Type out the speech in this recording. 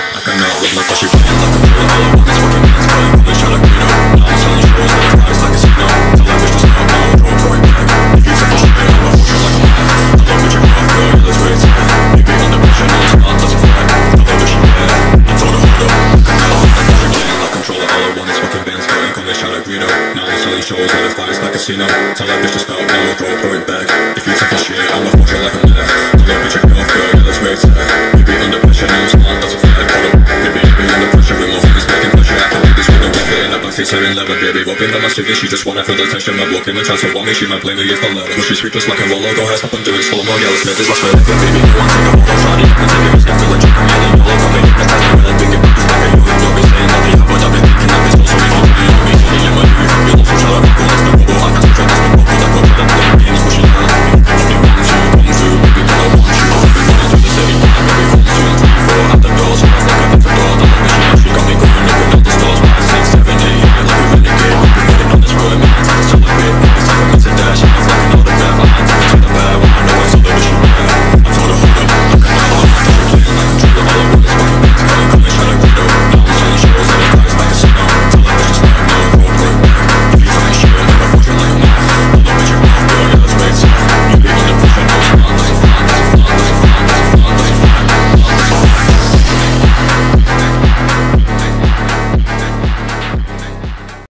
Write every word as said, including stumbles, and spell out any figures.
I cannot live like she playing like a pro. All I want is fucking bands, cutting police, trying to green up. Now I'm selling shows, like a price, like a casino. Tell that bitch to stop, now I throw point back. If you take a shit, I'm a fortune like a man. I love bitch, you're off, girl, yeah, let's wait till you be under pressure, no, it's not, that's a fact. I love that she bad, I told her hold up. I cannot live like she playing like controller. All I want is fucking bands, cutting police, trying to green up. Now I'm selling shows, like a price, like a casino. Tell that bitch to stop, now I throw point back. If you take a shit, I'm a fortune like a man. I love bitch, you're off, girl, yeah, let's wait till you be under pressure, no, it's not, that's a fact. Baby, you be under pressure, with my homies making pressure. I can leave this with no effort in the backseat, serving leather. Baby, whooping on my C V, she just wanna feel the tension. My block in the chance to want me, she might blame me if I let her. But she's sweet just like a roller, go ahead, stop and do it slow-mo. Yeah, let's make this last forever. Baby, you want to take a photo shot, you can take it, it's got to let you come out and you love me.